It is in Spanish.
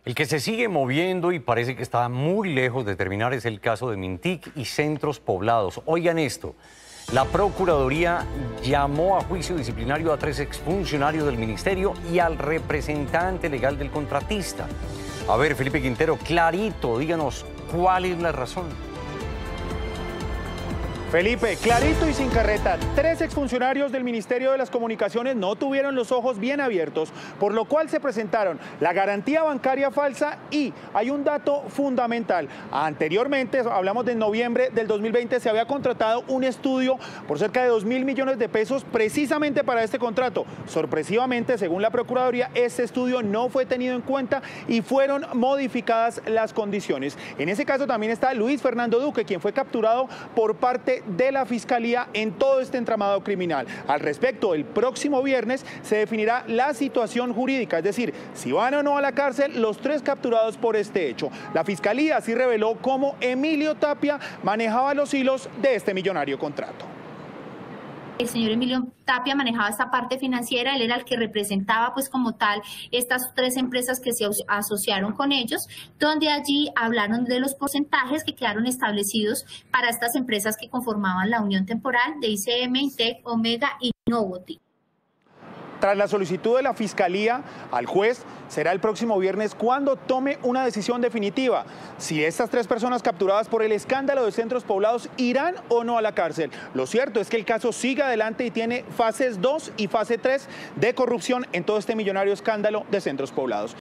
El que se sigue moviendo y parece que está muy lejos de terminar es el caso de Mintic y Centros Poblados. Oigan esto, la Procuraduría llamó a juicio disciplinario a 3 exfuncionarios del ministerio y al representante legal del contratista. A ver, Felipe Quintero, clarito, díganos cuál es la razón. Felipe, clarito y sin carreta, 3 exfuncionarios del Ministerio de las Comunicaciones no tuvieron los ojos bien abiertos, por lo cual se presentaron la garantía bancaria falsa y hay un dato fundamental. Anteriormente, hablamos de noviembre del 2020, se había contratado un estudio por cerca de 2.000 millones de pesos precisamente para este contrato. Sorpresivamente, según la Procuraduría, este estudio no fue tenido en cuenta y fueron modificadas las condiciones. En ese caso también está Luis Fernando Duque, quien fue capturado por parte de la Fiscalía en todo este entramado criminal. Al respecto, el próximo viernes se definirá la situación jurídica, es decir, si van o no a la cárcel los 3 capturados por este hecho. La Fiscalía sí reveló cómo Emilio Tapia manejaba los hilos de este millonario contrato. El señor Emilio Tapia manejaba esta parte financiera, él era el que representaba pues como tal estas 3 empresas que se asociaron con ellos, donde allí hablaron de los porcentajes que quedaron establecidos para estas empresas que conformaban la unión temporal de ICM, Intec, Omega y Novoti. Tras la solicitud de la Fiscalía al juez, será el próximo viernes cuando tome una decisión definitiva. Si estas 3 personas capturadas por el escándalo de Centros Poblados irán o no a la cárcel. Lo cierto es que el caso sigue adelante y tiene fases 2 y fase 3 de corrupción en todo este millonario escándalo de Centros Poblados.